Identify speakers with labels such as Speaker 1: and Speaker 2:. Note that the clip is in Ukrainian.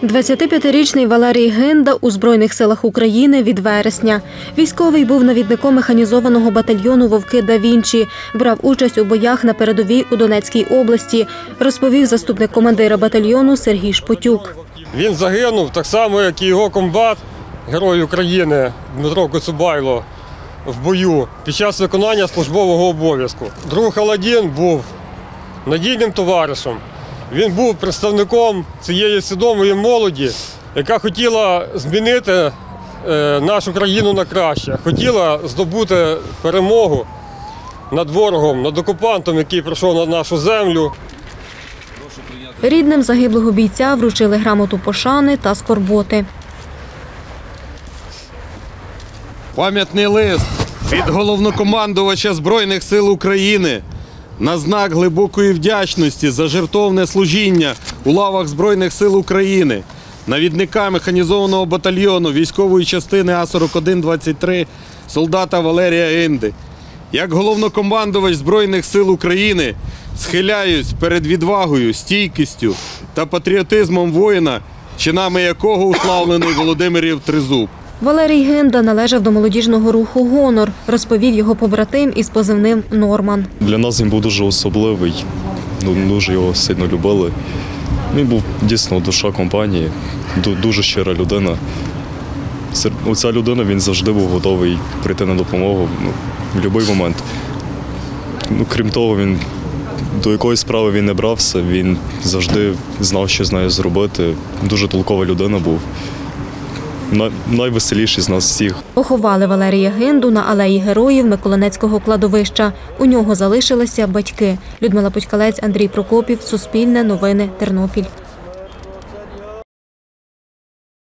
Speaker 1: 25-річний Валерій Гинда у Збройних силах України від вересня. Військовий був навідником механізованого батальйону «Вовки да Вінчі». Брав участь у боях на передовій у Донецькій області, розповів заступник командира батальйону Сергій Шпотюк.
Speaker 2: Він загинув так само, як і його комбат, герой України Дмитро Коцюбайло, в бою під час виконання службового обов'язку. Друг Аладдін був надійним товаришем. Він був представником цієї свідомої молоді, яка хотіла змінити нашу країну на краще, хотіла здобути перемогу над ворогом, над окупантом, який прийшов на нашу землю.
Speaker 1: Рідним загиблого бійця вручили грамоту пошани та скорботи.
Speaker 3: Пам'ятний лист від головнокомандувача Збройних сил України на знак глибокої вдячності за жертовне служіння у лавах Збройних сил України, навідника механізованого батальйону військової частини А-4123 солдата Валерія Гинди. Як головнокомандувач Збройних сил України схиляюсь перед відвагою, стійкістю та патріотизмом воїна, чинами якого уславлений Володимирів Тризуб.
Speaker 1: Валерій Гинда належав до молодіжного руху «Гонор», розповів його побратим із позивним «Норман».
Speaker 4: Для нас він був дуже особливий, дуже його сильно любили. Він був дійсно душа компанії, дуже щира людина. Оця людина, він завжди був готовий прийти на допомогу в будь-який момент. Крім того, він до якоїсь справи він не брався, він завжди знав, що з нею зробити. Дуже толкова людина був. Найвеселіший з нас всіх.
Speaker 1: Поховали Валерія Гинду на алеї Героїв Миколинецького кладовища. У нього залишилися батьки. Людмила Путькалець, Андрій Прокопів, Суспільне новини, Тернопіль.